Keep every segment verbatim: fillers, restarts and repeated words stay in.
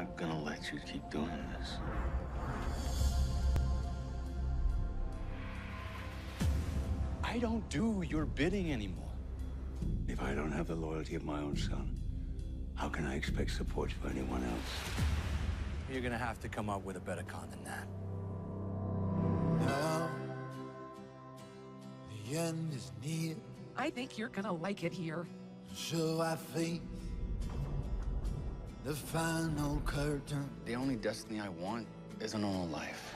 not gonna let you keep doing this. I don't do your bidding anymore. If I don't have the loyalty of my own son, how can I expect support for anyone else? You're gonna have to come up with a better con than that. Now, the end is near. I think you're gonna like it here. So I face the final curtain. The only destiny I want is a normal life.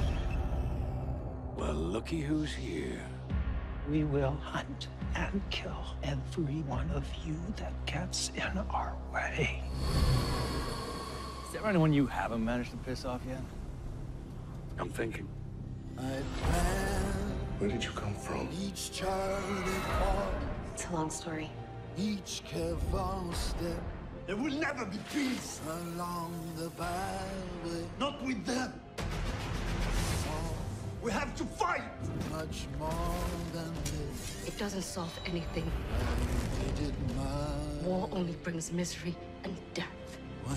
Well, looky who's here. We will hunt and kill every one of you that gets in our way. Is there anyone you haven't managed to piss off yet? I'm thinking. I plan Where did you come from? each charted path, It's a long story. each careful step There will never be peace. along the byway. Not with them. We have to fight. Much more than this. It doesn't solve anything. I needed my War only brings misery and death. way.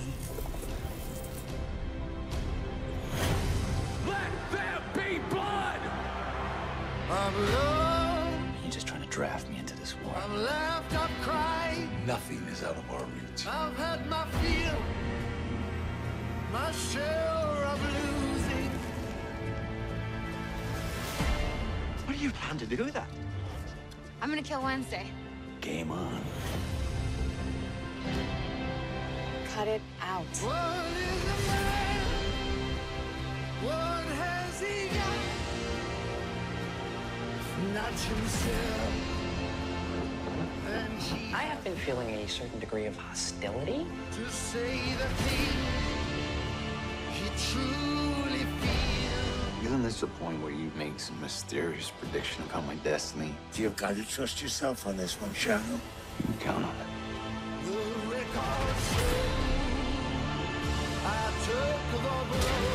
Let there be blood! I've loved, You're just trying to draft me into this war. I've laughed, I've cried. Nothing is out of our reach. I've had my fill, my share of losing. What do you plan to do with that? I'm gonna kill Wednesday. Game on. Cut it out. What is a man? What has he got? Not himself. And he I have been feeling a certain degree of hostility. to say the thing he truly feels. Isn't this the point where you make some mysterious prediction about my destiny? You've got to trust yourself on this one, Shadow. You can count on it. The record shows I took the blow.